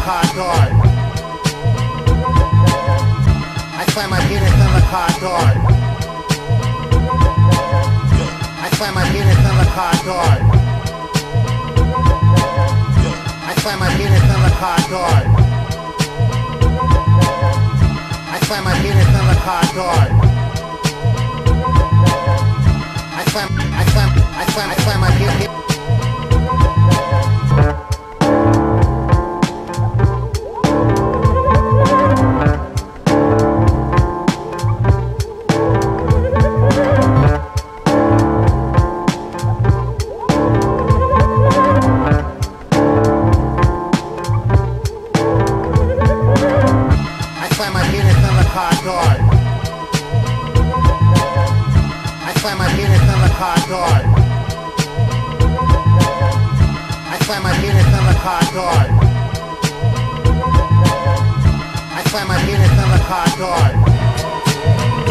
car door. I slam my penis in the car door. I slam my penis in the car door. I slam my penis in the car door. I slam my penis in the car door. I slam my penis. I slam my penis in the car door. I slam my penis in the car door. I slam my penis in the car door. I slam my penis in the car door.